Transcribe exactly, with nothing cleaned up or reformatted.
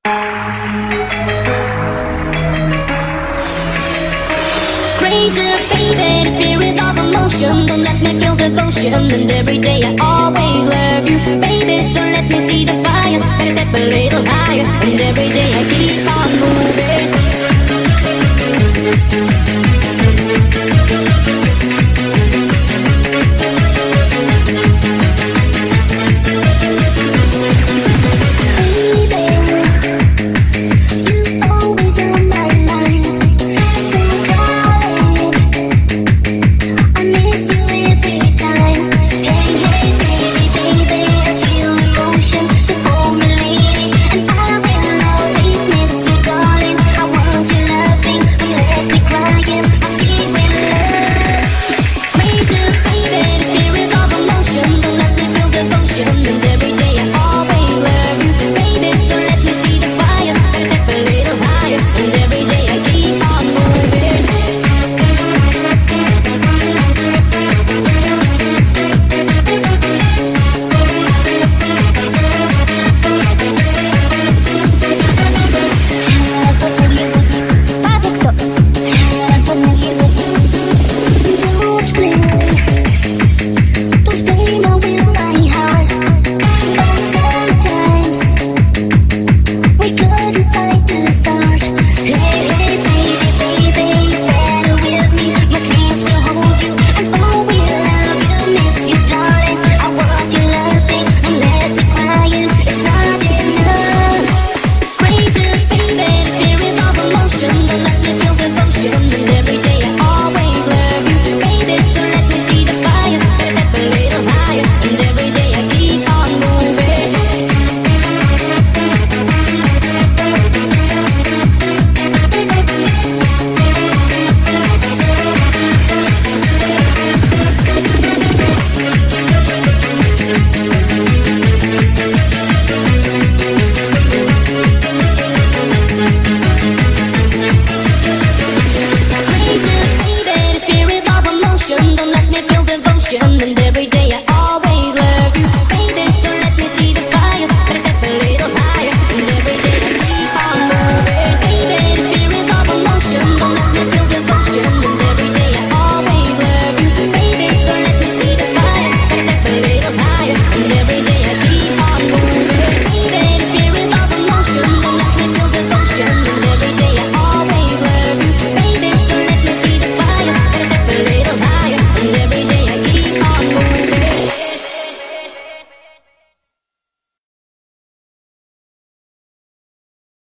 Crazy baby, the spirit of emotion. Don't let me feel devotion. And every day I always love you, baby. So let me see the fire. Gotta step a little higher. And every day I keep on moving.